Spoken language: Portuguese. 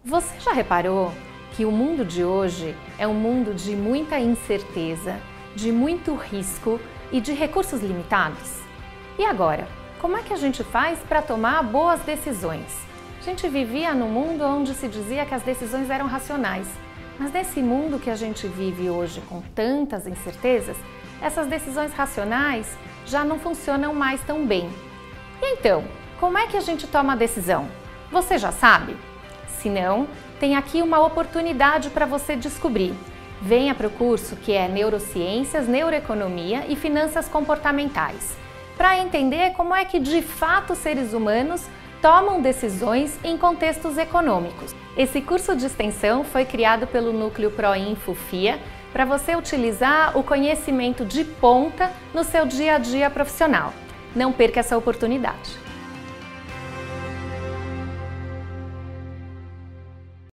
Você já reparou que o mundo de hoje é um mundo de muita incerteza, de muito risco e de recursos limitados? E agora, como é que a gente faz para tomar boas decisões? A gente vivia num mundo onde se dizia que as decisões eram racionais, mas nesse mundo que a gente vive hoje com tantas incertezas, essas decisões racionais já não funcionam mais tão bem. E então, como é que a gente toma a decisão? Você já sabe? Se não, tem aqui uma oportunidade para você descobrir. Venha para o curso que é Neurociências, Neuroeconomia e Finanças Comportamentais, para entender como é que de fato os seres humanos tomam decisões em contextos econômicos. Esse curso de extensão foi criado pelo Núcleo Proinfo FIA para você utilizar o conhecimento de ponta no seu dia a dia profissional. Não perca essa oportunidade!